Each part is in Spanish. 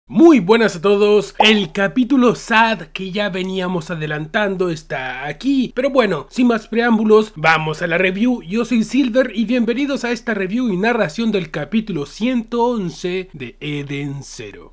Muy buenas a todos, el capítulo sad que ya veníamos adelantando está aquí, pero bueno, sin más preámbulos, vamos a la review. Yo soy Silver y bienvenidos a esta review y narración del capítulo 111 de Eden Zero.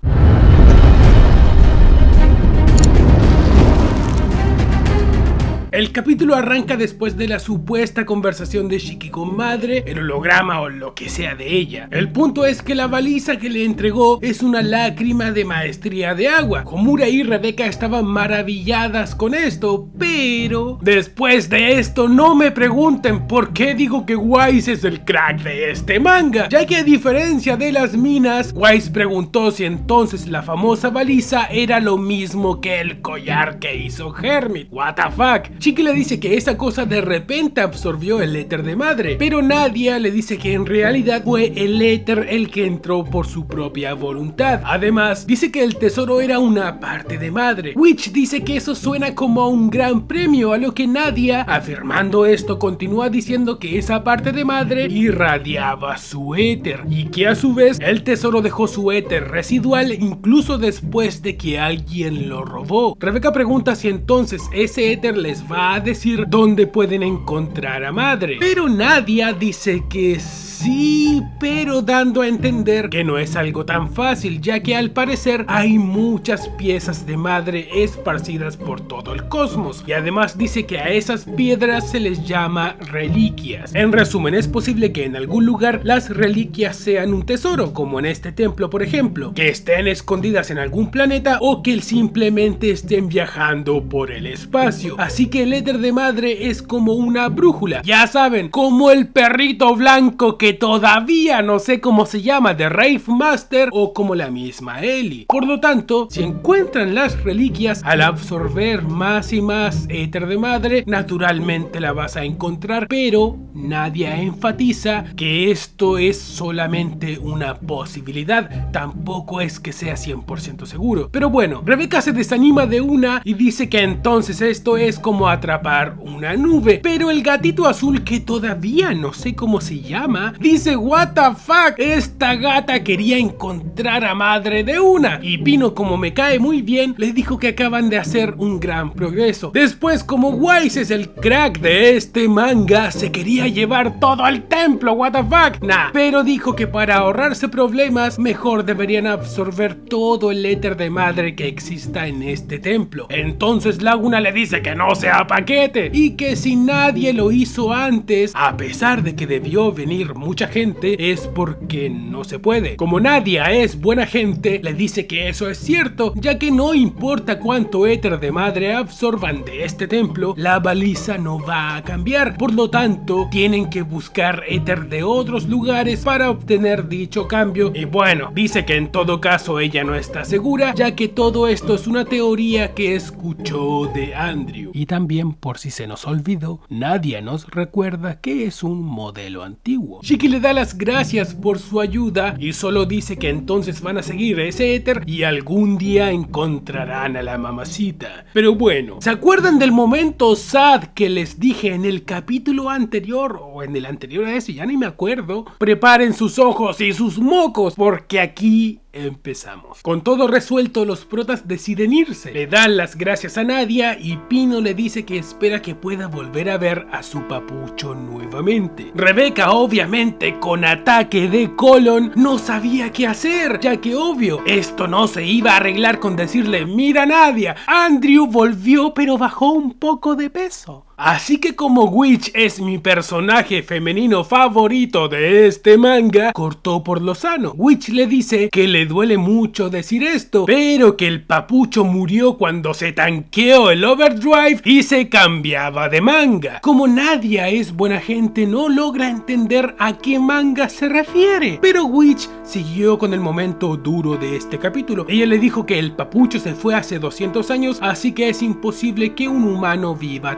El capítulo arranca después de la supuesta conversación de Shiki con Madre, el holograma o lo que sea de ella. El punto es que la baliza que le entregó es una lágrima de maestría de agua. Homura y Rebeca estaban maravilladas con esto, pero después de esto no me pregunten por qué digo que Wise es el crack de este manga, ya que a diferencia de las minas, Wise preguntó si entonces la famosa baliza era lo mismo que el collar que hizo Hermit. What the fuck. Shiki le dice que esa cosa de repente absorbió el éter de Madre, pero Nadia le dice que en realidad fue el éter el que entró por su propia voluntad. Además, dice que el tesoro era una parte de Madre. Witch dice que eso suena como a un gran premio, a lo que Nadia, afirmando esto, continúa diciendo que esa parte de Madre irradiaba su éter y que a su vez el tesoro dejó su éter residual incluso después de que alguien lo robó. Rebeca pregunta si entonces ese éter les va a decir dónde pueden encontrar a Madre, pero Nadia dice que sí, pero dando a entender que no es algo tan fácil, ya que al parecer hay muchas piezas de Madre esparcidas por todo el cosmos, y además dice que a esas piedras se les llama reliquias. En resumen, es posible que en algún lugar las reliquias sean un tesoro, como en este templo por ejemplo, que estén escondidas en algún planeta o que simplemente estén viajando por el espacio. Así que el éter de Madre es como una brújula, ya saben, como el perrito blanco que todavía no sé cómo se llama de Rave Master, o como la misma Ellie. Por lo tanto, si encuentran las reliquias, al absorber más y más éter de Madre, naturalmente la vas a encontrar, pero nadie enfatiza que esto es solamente una posibilidad, tampoco es que sea 100% seguro. Pero bueno, Rebeca se desanima de una y dice que entonces esto es como atrapar una nube, pero el gatito azul, que todavía no sé cómo se llama, dice what the fuck, esta gata quería encontrar a Madre de una. Y Pino, como me cae muy bien, les dijo que acaban de hacer un gran progreso. Después, como Wise es el crack de este manga, se quería llevar todo al templo, what the fuck. Nah, pero dijo que para ahorrarse problemas mejor deberían absorber todo el éter de Madre que exista en este templo. Entonces Laguna le dice que no sea paquete y que si nadie lo hizo antes, a pesar de que debió venir mucha gente, es porque no se puede. Como Nadia es buena gente, le dice que eso es cierto, ya que no importa cuánto éter de Madre absorban de este templo, la baliza no va a cambiar. Por lo tanto, tienen que buscar éter de otros lugares para obtener dicho cambio. Y bueno, dice que en todo caso ella no está segura, ya que todo esto es una teoría que escuchó de Andrew. Y también, por si se nos olvidó, Nadia nos recuerda que es un modelo antiguo. Shiki le da las gracias por su ayuda y solo dice que entonces van a seguir ese éter y algún día encontrarán a la mamacita. Pero bueno, ¿se acuerdan del momento sad que les dije en el capítulo anterior o en el anterior a ese? Ya ni me acuerdo. Preparen sus ojos y sus mocos, porque aquí empezamos. Con todo resuelto, los protas deciden irse. Le dan las gracias a Nadia y Pino le dice que espera que pueda volver a ver a su papucho nuevamente. Rebeca, obviamente con ataque de colon, no sabía qué hacer, ya que obvio, esto no se iba a arreglar con decirle: mira Nadia, Andrew volvió pero bajó un poco de peso. Así que como Witch es mi personaje femenino favorito de este manga, cortó por lo sano. Witch le dice que le duele mucho decir esto, pero que el papucho murió cuando se tanqueó el overdrive y se cambiaba de manga. Como Nadia es buena gente, no logra entender a qué manga se refiere, pero Witch siguió con el momento duro de este capítulo. Ella le dijo que el papucho se fue hace 200 años, así que es imposible que un humano viva tanto tiempo.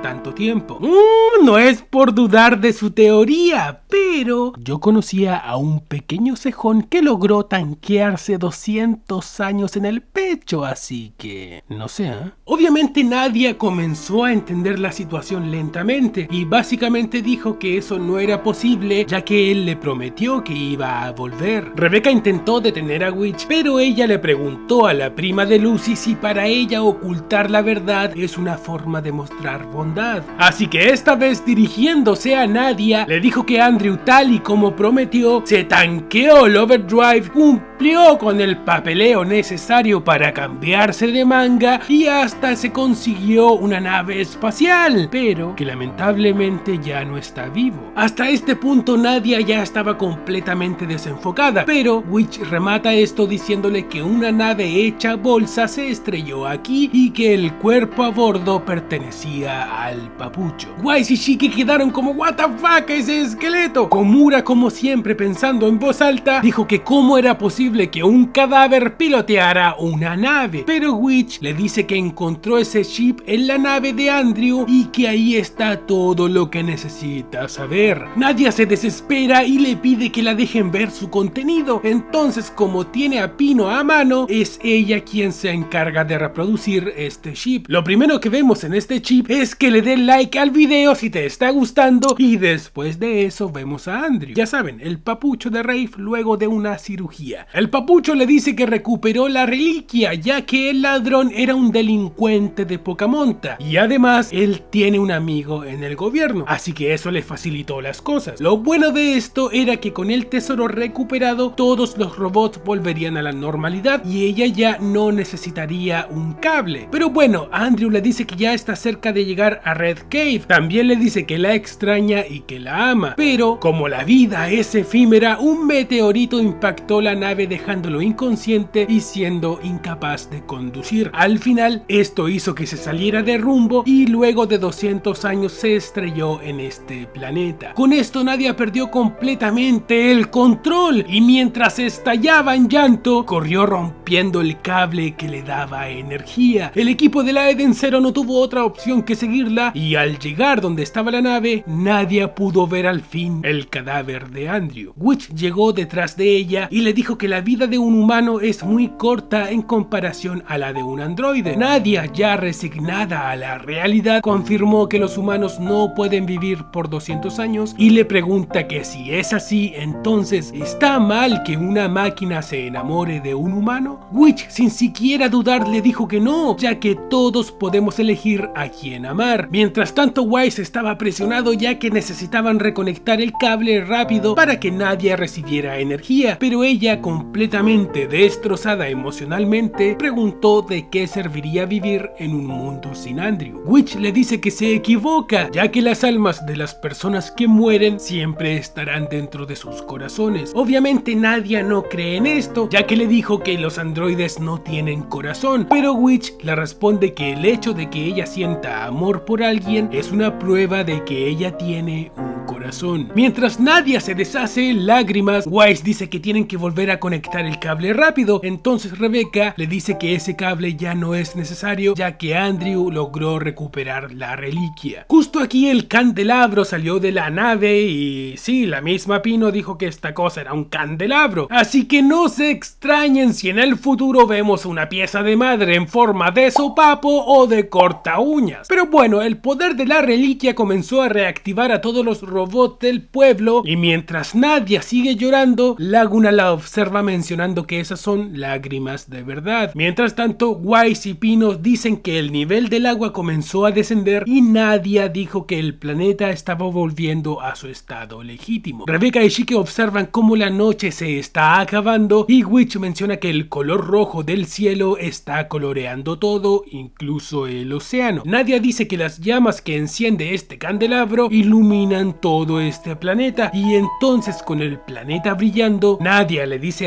tiempo. No es por dudar de su teoría, pero yo conocía a un pequeño cejón que logró tanquearse 200 años en el pecho, así que no sé, ¿eh? Obviamente Nadia comenzó a entender la situación lentamente y básicamente dijo que eso no era posible, ya que él le prometió que iba a volver. Rebecca intentó detener a Witch, pero ella le preguntó a la prima de Lucy si para ella ocultar la verdad es una forma de mostrar bondad. Así que esta vez, dirigiéndose a Nadia, le dijo que Andrew, tal y como prometió, se tanqueó el overdrive, cumplió con el papeleo necesario para cambiarse de manga y hasta se consiguió una nave espacial, pero que lamentablemente ya no está vivo. Hasta este punto Nadia ya estaba completamente desenfocada, pero Witch remata esto diciéndole que una nave hecha bolsa se estrelló aquí y que el cuerpo a bordo pertenecía al papucho. Wise y Shiki quedaron como "what the fuck, ese esqueleto". Komura, como siempre pensando en voz alta, dijo que cómo era posible que un cadáver piloteara una nave, pero Witch le dice que encontró ese chip en la nave de Andrew y que ahí está todo lo que necesita saber. Nadia se desespera y le pide que la dejen ver su contenido. Entonces, como tiene a Pino a mano, es ella quien se encarga de reproducir este chip. Lo primero que vemos en este chip es que le den like al video si te está gustando, y después de eso vemos a Andrew, ya saben, el papucho de Rafe luego de una cirugía. El papucho le dice que recuperó la reliquia, ya que el ladrón era un delincuente de poca monta y además él tiene un amigo en el gobierno, así que eso le facilitó las cosas. Lo bueno de esto era que con el tesoro recuperado todos los robots volverían a la normalidad y ella ya no necesitaría un cable. Pero bueno, Andrew le dice que ya está cerca de llegar a Red Cave, también le dice que la extraña y que la ama, pero como la vida es efímera, un meteorito impactó la nave dejándolo inconsciente y siendo incapaz de conducir. Al final esto hizo que se saliera de rumbo y luego de 200 años se estrelló en este planeta. Con esto Nadia perdió completamente el control y mientras estallaba en llanto corrió rompiendo el cable que le daba energía. El equipo de la Eden Zero no tuvo otra opción que seguirla y al llegar donde estaba la nave, Nadia pudo ver al fin el cadáver de Andrew. Witch llegó detrás de ella y le dijo que la vida de un humano es muy corta en comparación a la de un androide. Nadia, ya resignada a la realidad, confirmó que los humanos no pueden vivir por 200 años y le pregunta que si es así, entonces ¿está mal que una máquina se enamore de un humano? Witch, sin siquiera dudar, le dijo que no, ya que todos podemos elegir a quién amar. Mientras tanto, Wise estaba presionado ya que necesitaban reconectar el cable rápido para que Nadia recibiera energía, pero ella, completamente destrozada emocionalmente, preguntó de qué serviría vivir en un mundo sin Andrew. Witch le dice que se equivoca, ya que las almas de las personas que mueren siempre estarán dentro de sus corazones. Obviamente Nadia no cree en esto, ya que le dijo que los androides no tienen corazón, pero Witch le responde que el hecho de que ella sienta amor por alguien es una prueba de que ella tiene un corazón. Mientras Nadia se deshace en lágrimas, Wise dice que tienen que volver a conectar el cable rápido, entonces Rebecca le dice que ese cable ya no es necesario, ya que Andrew logró recuperar la reliquia. Justo aquí el candelabro salió de la nave y sí, la misma Pino dijo que esta cosa era un candelabro, así que no se extrañen si en el futuro vemos una pieza de madre en forma de sopapo o de corta uñas. Pero bueno, el poder de la reliquia comenzó a reactivar a todos los robots del pueblo y mientras Nadia sigue llorando, Laguna la observa mencionando que esas son lágrimas de verdad. Mientras tanto, Wise y Pino dicen que el nivel del agua comenzó a descender y Nadia dijo que el planeta estaba volviendo a su estado legítimo. Rebecca y Shiki observan cómo la noche se está acabando y Witch menciona que el color rojo del cielo está coloreando todo, incluso el océano. Nadia dice que las llamas que enciende este candelabro iluminan todo este planeta y entonces con el planeta brillando, Nadia le dice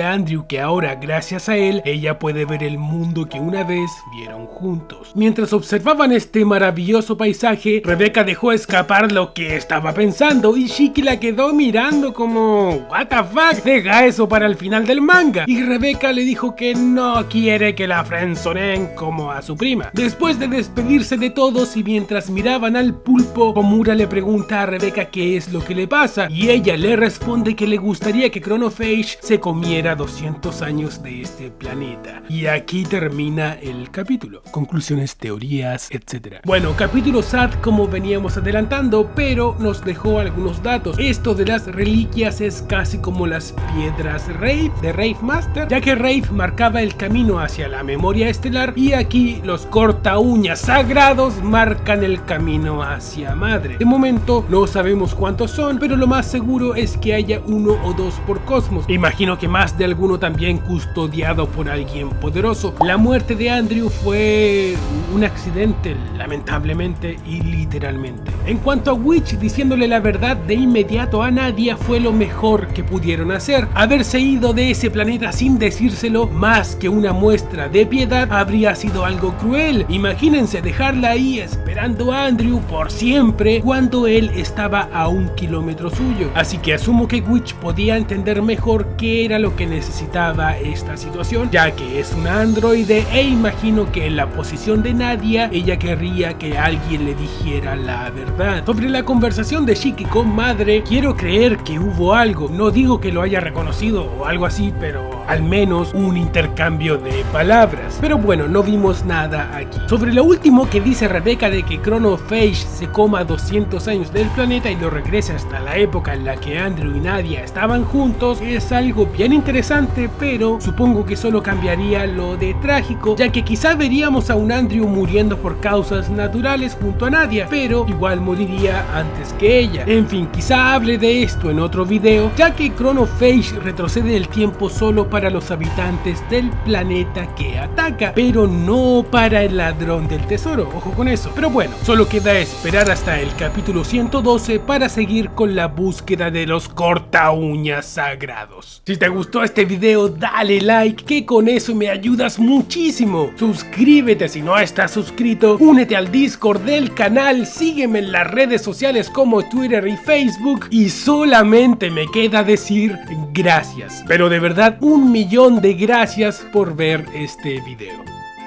dice a Andrew que ahora, gracias a él, ella puede ver el mundo que una vez vieron juntos. Mientras observaban este maravilloso paisaje, Rebecca dejó escapar lo que estaba pensando y Shiki la quedó mirando como what the fuck, deja eso para el final del manga. Y Rebecca le dijo que no quiere que la frenzoneen como a su prima. Después de despedirse de todos y mientras miraban al pulpo, Komura le pregunta a Rebecca qué es lo que le pasa y ella le responde que le gustaría que Chronophage se comiera 200 años de este planeta. Y aquí termina el capítulo. Conclusiones, teorías, etc. Bueno, capítulo sad como veníamos adelantando, pero nos dejó algunos datos. Esto de las reliquias es casi como las piedras Wraith de Wraith Master, ya que Wraith marcaba el camino hacia la memoria estelar y aquí los corta uñas sagrados marcan el camino hacia Madre. De momento no sabemos cuántos son, pero lo más seguro es que haya uno o dos por cosmos. Imagino que más de alguno también custodiado por alguien poderoso. La muerte de Andrew fue un accidente, lamentablemente y literalmente. En cuanto a Witch diciéndole la verdad de inmediato a Nadia fue lo mejor que pudieron hacer. Haberse ido de ese planeta sin decírselo, más que una muestra de piedad, habría sido algo cruel. Imagínense dejarla ahí esperando a Andrew por siempre cuando él estaba a 1 kilómetro suyo. Así que asumo que Witch podía entender mejor qué era lo que necesitaba esta situación, ya que es una androide e imagino que en la posición de Nadia ella querría que alguien le dijera la verdad. Sobre la conversación de Shiki con Madre, quiero creer que hubo algo. No digo que lo haya reconocido o algo así, pero al menos un intercambio de palabras. Pero bueno, no vimos nada aquí. Sobre lo último que dice Rebecca de que Chronophage se coma 200 años del planeta y lo regrese hasta la época en la que Andrew y Nadia estaban juntos, es algo bien interesante, pero supongo que solo cambiaría lo de trágico, ya que quizá veríamos a un Andrew muriendo por causas naturales junto a Nadia, pero igual moriría antes que ella. En fin, quizá hable de esto en otro video, ya que Chronophage retrocede el tiempo solo para los habitantes del planeta que ataca, pero no para el ladrón del tesoro, ojo con eso. Pero bueno, solo queda esperar hasta el capítulo 112 para seguir con la búsqueda de los corta uñas sagrados. Si te gustó este video, dale like, que con eso me ayudas muchísimo. Suscríbete si no estás suscrito, únete al Discord del canal, sígueme en las redes sociales como Twitter y Facebook y solamente me queda decir gracias, pero de verdad 1.000.000 de gracias por ver este video.